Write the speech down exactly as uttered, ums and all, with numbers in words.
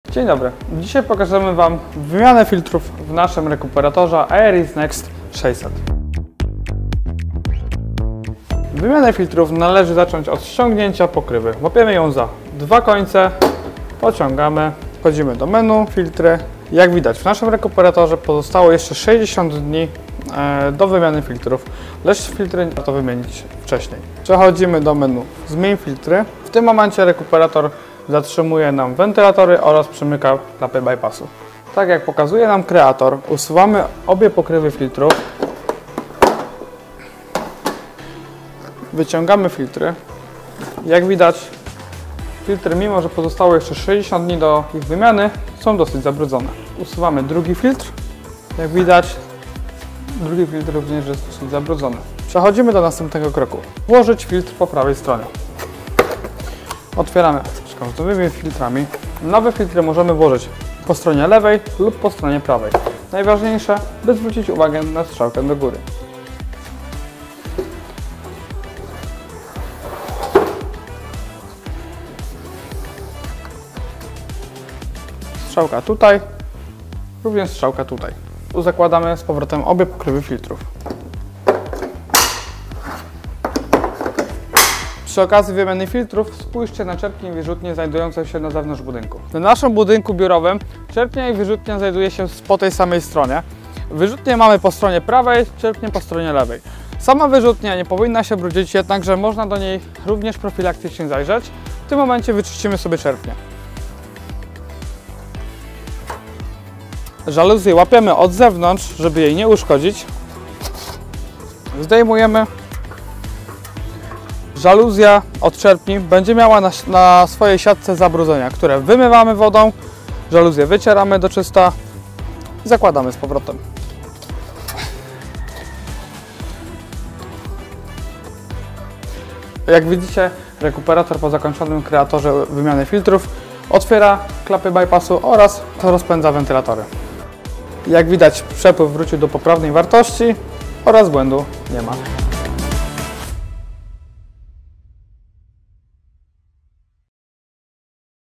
Dzień dobry. Dzisiaj pokażemy Wam wymianę filtrów w naszym rekuperatorze Aeris Next sześćset. Wymianę filtrów należy zacząć od ściągnięcia pokrywy. Łapiemy ją za dwa końce, pociągamy, wchodzimy do menu, filtry. Jak widać, w naszym rekuperatorze pozostało jeszcze sześćdziesiąt dni do wymiany filtrów, lecz filtry warto wymienić wcześniej. Przechodzimy do menu Zmień filtry. W tym momencie rekuperator zatrzymuje nam wentylatory oraz przymyka klapy bypassu. Tak jak pokazuje nam kreator, usuwamy obie pokrywy filtrów. Wyciągamy filtry. Jak widać, filtry, mimo że pozostało jeszcze sześćdziesiąt dni do ich wymiany, są dosyć zabrudzone. Usuwamy drugi filtr. Jak widać, drugi filtr również jest dosyć zabrudzony. Przechodzimy do następnego kroku. Włożyć filtr po prawej stronie. Otwieramy z nowymi filtrami. Nowe filtry możemy włożyć po stronie lewej lub po stronie prawej. Najważniejsze, by zwrócić uwagę na strzałkę do góry. Strzałka tutaj, również strzałka tutaj. Tu zakładamy z powrotem obie pokrywy filtrów. Przy okazji wymiany filtrów spójrzcie na czerpnie i wyrzutnie znajdujące się na zewnątrz budynku. W naszym budynku biurowym czerpnia i wyrzutnia znajduje się po tej samej stronie. Wyrzutnie mamy po stronie prawej, czerpnie po stronie lewej. Sama wyrzutnia nie powinna się brudzić, jednakże można do niej również profilaktycznie zajrzeć. W tym momencie wyczyścimy sobie czerpnię. Żaluzję łapiemy od zewnątrz, żeby jej nie uszkodzić. Zdejmujemy. Żaluzja od czerpni będzie miała na, na swojej siatce zabrudzenia, które wymywamy wodą. Żaluzję wycieramy do czysta i zakładamy z powrotem. Jak widzicie, rekuperator po zakończonym kreatorze wymiany filtrów otwiera klapy bypassu oraz rozpędza wentylatory. Jak widać, przepływ wrócił do poprawnej wartości oraz błędu nie ma.